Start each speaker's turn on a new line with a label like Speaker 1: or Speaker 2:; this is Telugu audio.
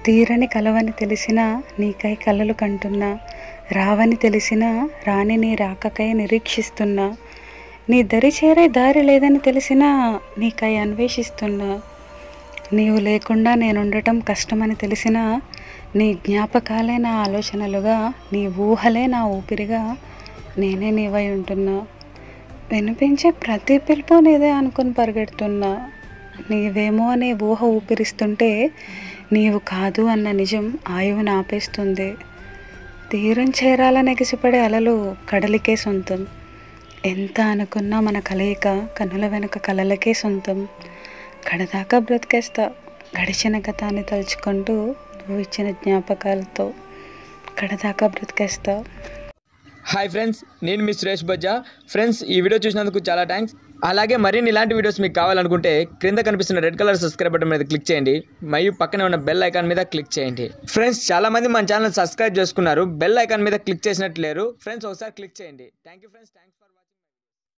Speaker 1: తీరని కలవని తెలిసినా నీకై కలలు కంటున్నా, రావని తెలిసినా రాని నీ రాకకై నిరీక్షిస్తున్నా, నీ దరి చేరే దారి లేదని తెలిసినా నీకై అన్వేషిస్తున్నా, నీవు లేకుండా నేనుండటం కష్టమని తెలిసినా నీ జ్ఞాపకాలే నా ఆలోచనలుగా, నీ ఊహలే నా ఊపిరిగా నేనే నీవై ఉంటున్నా. వినిపించే ప్రతి పిలుపు నీదే అనుకుని పరిగెడుతున్నా, నీవేమో అనే ఊహ ఊపిరిస్తుంటే నీవు కాదు అన్న నిజం ఆయువుని ఆపేస్తుంది. తీరం చేరాలని ఎగిసిపడే అలలు కడలికే సొంతం. ఎంత అనుకున్నా మన కలయిక కనుల వెనుక కలలకే సొంతం. కడదాకా బ్రతికేస్తా గడిచిన గతాన్ని తలుచుకుంటూ, నువ్వు ఇచ్చిన జ్ఞాపకాలతో కడదాకా బ్రతికేస్తా.
Speaker 2: హాయ్ ఫ్రెండ్స్, నేను మీ సురేష్ బజ్జా. ఫ్రెండ్స్, ఈ వీడియో చూసినందుకు చాలా థ్యాంక్స్. అలాగే మరిన్ని ఇలాంటి వీడియోస్ మీకు కావాలనుకుంటే క్రింద కనిపిస్తున్న రెడ్ కలర్ సబ్స్క్రైబ్ బటన్ మీద క్లిక్ చేయండి, మరియు పక్కనే ఉన్న బెల్ ఐకాన్ మీద క్లిక్ చేయండి. ఫ్రెండ్స్, చాలామంది మన ఛానల్ సబ్స్క్రైబ్ చేసుకున్నారు, బెల్ ఐకాన్ మీద క్లిక్ చేసినట్టు లేరు. ఫ్రెండ్స్, ఒకసారి క్లిక్ చేయండి. Thank you friends, thanks for